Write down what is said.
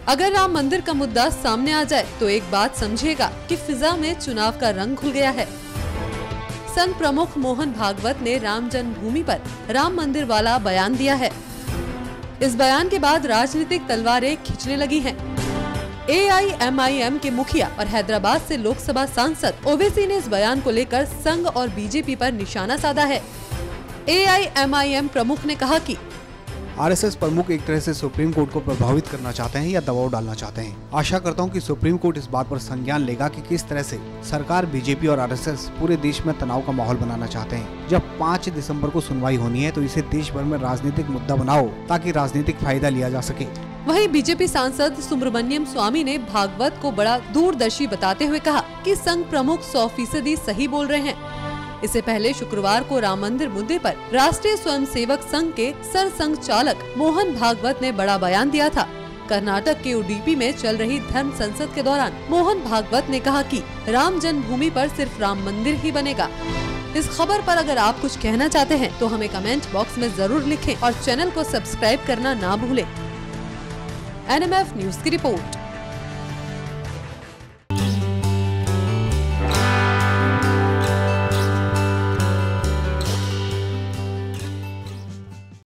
अगर राम मंदिर का मुद्दा सामने आ जाए तो एक बात समझिएगा कि फिजा में चुनाव का रंग खुल गया है। संघ प्रमुख मोहन भागवत ने राम जन्मभूमि पर राम मंदिर वाला बयान दिया है। इस बयान के बाद राजनीतिक तलवारें खिंचने लगी हैं। AIMIM के मुखिया और हैदराबाद से लोकसभा सांसद ओवैसी ने इस बयान को लेकर संघ और बीजेपी पर निशाना साधा है। AIMIM प्रमुख ने कहा कि RSS प्रमुख एक तरह से सुप्रीम कोर्ट को प्रभावित करना चाहते हैं या दबाव डालना चाहते हैं। आशा करता हूं कि सुप्रीम कोर्ट इस बात पर संज्ञान लेगा कि किस तरह से सरकार, बीजेपी और RSS पूरे देश में तनाव का माहौल बनाना चाहते हैं। जब 5 दिसंबर को सुनवाई होनी है तो इसे देश भर में राजनीतिक मुद्दा बनाओ ताकि राजनीतिक फायदा लिया जा सके। वहीं बीजेपी सांसद सुब्रमण्यम स्वामी ने भागवत को बड़ा दूरदर्शी बताते हुए कहा कि संघ प्रमुख 100% सही बोल रहे हैं। इससे पहले शुक्रवार को राम मंदिर मुद्दे पर राष्ट्रीय स्वयंसेवक संघ के सरसंघ चालक मोहन भागवत ने बड़ा बयान दिया था। कर्नाटक के उडुपी में चल रही धर्म संसद के दौरान मोहन भागवत ने कहा कि राम जन्मभूमि पर सिर्फ राम मंदिर ही बनेगा। इस खबर पर अगर आप कुछ कहना चाहते हैं तो हमें कमेंट बॉक्स में जरूर लिखें और चैनल को सब्सक्राइब करना ना भूलें। NMF न्यूज की रिपोर्ट।